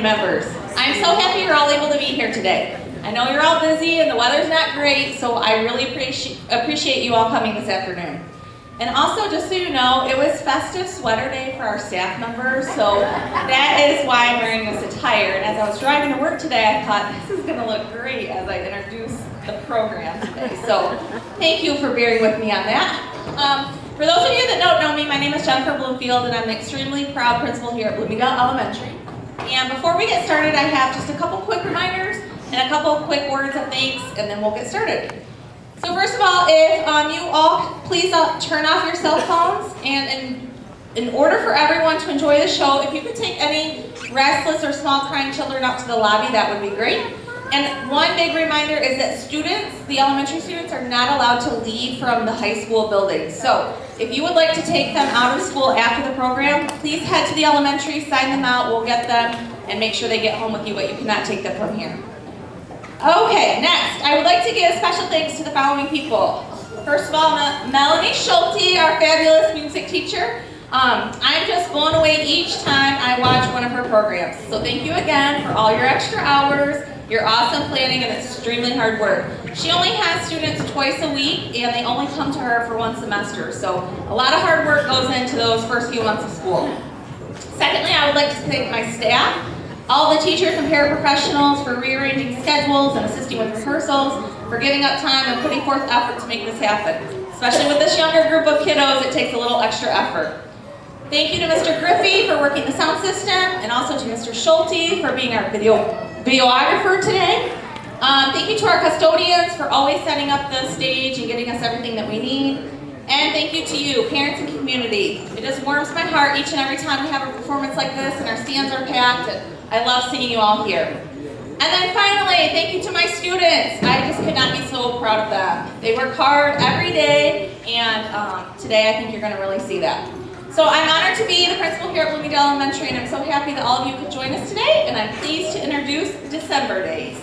members. I'm so happy you're all able to be here today. I know you're all busy and the weather's not great, so I really appreciate you all coming this afternoon. And also, just so you know, it was festive sweater day for our staff members, so that is why I'm wearing this attire. And as I was driving to work today, I thought, this is going to look great as I introduce the program today. So thank you for bearing with me on that. For those of you that don't know me, my name is Jennifer Bloomfield, and I'm an extremely proud principal here at Bloomingdale Elementary. And before we get started, I have just a couple quick reminders and a couple quick words of thanks, and then we'll get started. So first of all, if you all please turn off your cell phones, and in order for everyone to enjoy the show, if you could take any restless or small crying children out to the lobby, that would be great. And one big reminder is that students, the elementary students, are not allowed to leave from the high school building. So if you would like to take them out of school after the program, please head to the elementary, sign them out, we'll get them, and make sure they get home with you, but you cannot take them from here. Okay, next, I would like to give special thanks to the following people. First of all, Melony Scholte, our fabulous music teacher. I'm just blown away each time I watch one of her programs. So thank you again for all your extra hours, your awesome planning, and extremely hard work. She only has students twice a week, and they only come to her for one semester. So a lot of hard work goes into those first few months of school. Secondly, I would like to thank my staff, all the teachers and paraprofessionals for rearranging schedules and assisting with rehearsals, for giving up time and putting forth effort to make this happen. Especially with this younger group of kiddos, it takes a little extra effort. Thank you to Mr. Griffey for working the sound system, and also to Mr. Scholte for being our videographer today. Thank you to our custodians for always setting up the stage and getting us everything that we need. And thank you to you, parents and community. It just warms my heart each and every time we have a performance like this and our stands are packed. And I love seeing you all here. And then finally, thank you to my students. I just could not be so proud of them. They work hard every day, and today I think you're going to really see that. So I'm honored to be the principal here at Bloomingdale Elementary, and I'm so happy that all of you could join us today, and I'm pleased to introduce December Days.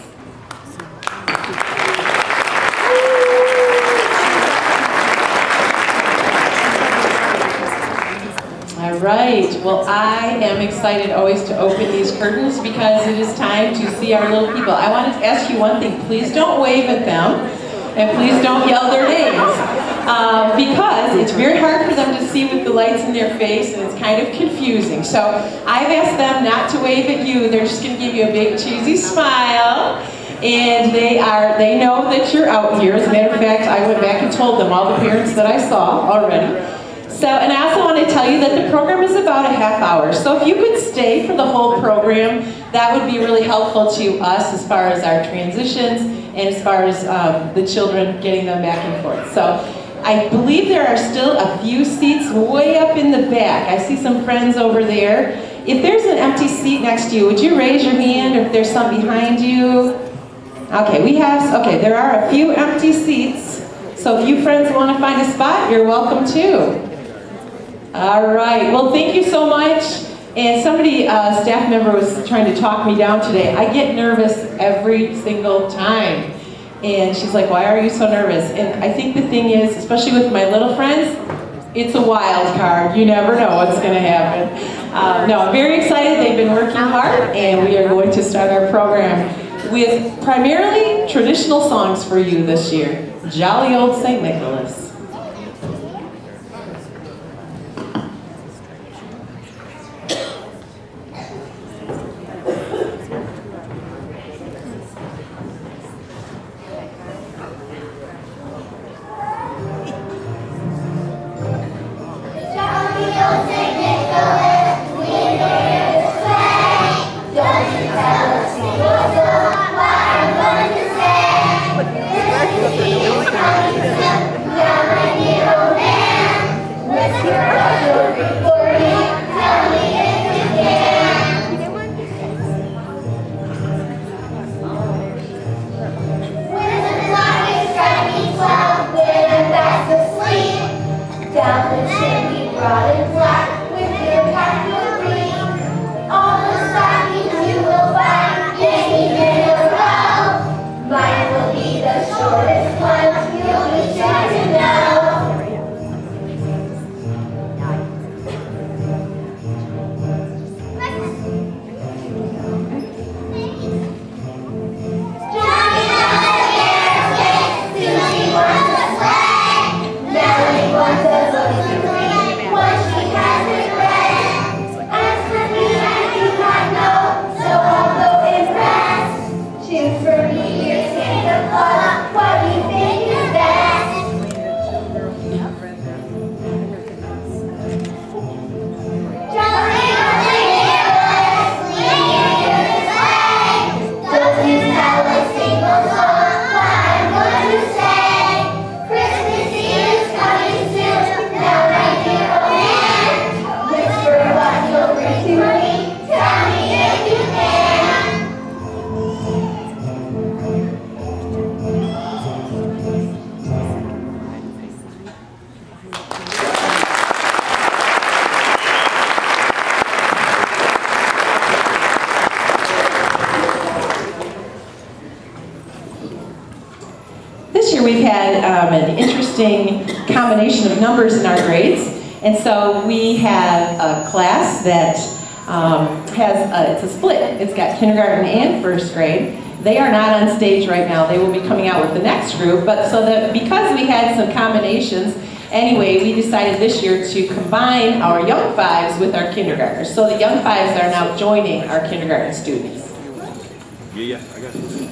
All right, well, I am excited always to open these curtains because it is time to see our little people. I wanted to ask you one thing. Please don't wave at them, and please don't yell their names, because it's very hard for them to see with the lights in their face, and it's kind of confusing. So I've asked them not to wave at you. They're just going to give you a big cheesy smile, and they know that you're out here. As a matter of fact, I went back and told them, all the parents that I saw already. So, and I also want to tell you that the program is about a half hour. So if you could stay for the whole program, that would be really helpful to us as far as our transitions and as far as the children, getting them back and forth. So I believe there are still a few seats way up in the back. I see some friends over there. If there's an empty seat next to you, would you raise your hand, or if there's some behind you? Okay, there are a few empty seats. So if you friends want to find a spot, you're welcome too. All right, well, thank you so much. And somebody, a staff member, was trying to talk me down today. I get nervous every single time. And she's like, why are you so nervous? And I think the thing is, especially with my little friends, it's a wild card. You never know what's going to happen. No, I'm very excited. They've been working hard, and we are going to start our program with primarily traditional songs for you this year. Jolly Old St. Nicholas. year we've had an interesting combination of numbers in our grades. And so we have a class that it's a split. It's got kindergarten and first grade. They are not on stage right now. They will be coming out with the next group. But so that because we had some combinations, anyway, we decided this year to combine our young fives with our kindergartners. So the young fives are now joining our kindergarten students. Yeah, I got it.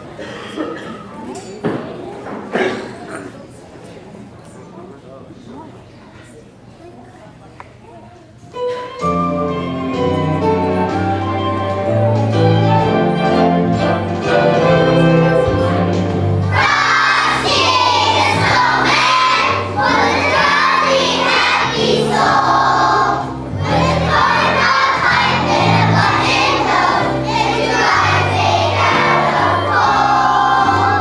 Frosty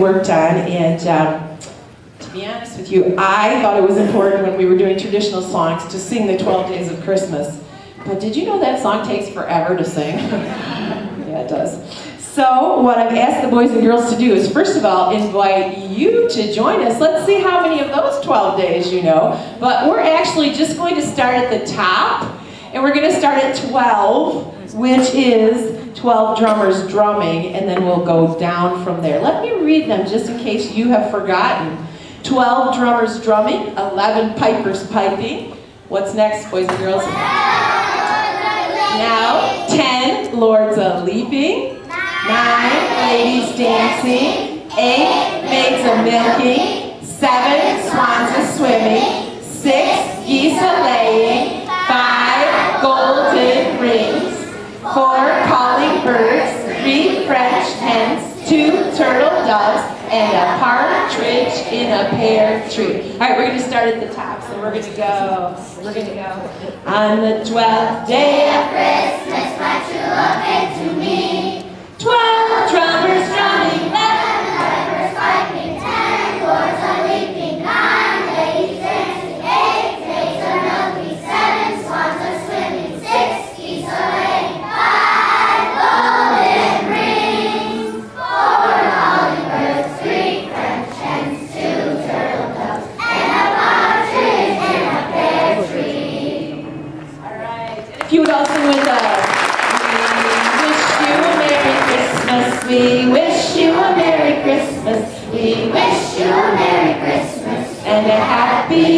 worked on, and to be honest with you, I thought it was important when we were doing traditional songs to sing the 12 Days of Christmas. But did you know that song takes forever to sing? Yeah, it does. So what I've asked the boys and girls to do is, first of all, invite you to join us. Let's see how many of those 12 days you know. But we're actually just going to start at the top, and we're going to start at 12, which is 12 drummers drumming, and then we'll go down from there. Let me read them just in case you have forgotten. 12 drummers drumming, 11 pipers piping. What's next, boys and girls? Now, 10 lords a-leaping, 9 ladies dancing, 8 maids a-milking, 7 swans a-swimming, 6 geese a-laying, 5 golden rings, 4 calling birds, 3 French hens, 2 turtle doves, and a partridge in a pear tree. All right, we're going to start at the top. So we're going to go. On the 12th day of Christmas, my true love came to me. 12 drummers drumming, 11 pipers piping, 10 lords a-leaping, 9 ladies dancing, 8 maids a-milking, 7 swans a-swimming, 6 geese a-laying, 5 golden rings, 4 calling birds, 3 French hens, 2 turtle doves, and a partridge in a pear tree. All right, and if you would all sing with us. We wish you a Merry Christmas. We wish you a Merry Christmas and a Happy